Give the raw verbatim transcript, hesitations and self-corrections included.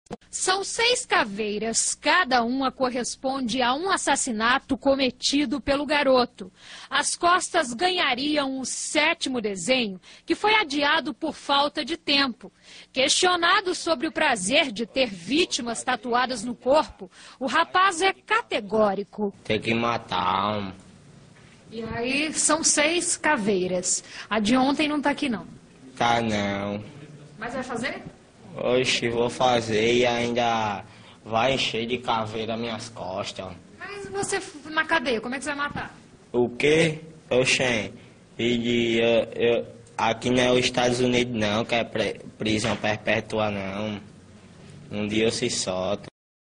São seis caveiras, cada uma corresponde a um assassinato cometido pelo garoto. As costas ganhariam o sétimo desenho, que foi adiado por falta de tempo. Questionado sobre o prazer de ter vítimas tatuadas no corpo, o rapaz é categórico. Tem que matar. E aí são seis caveiras. A de ontem não tá aqui não. Tá não. Mas vai fazer? Oxe, vou fazer e ainda vai encher de caveira minhas costas. Mas você na cadeia, como é que você vai matar? O quê? Oxê, e de, eu, eu, aqui não é os Estados Unidos não, que é prisão perpétua não. Um dia eu se solto.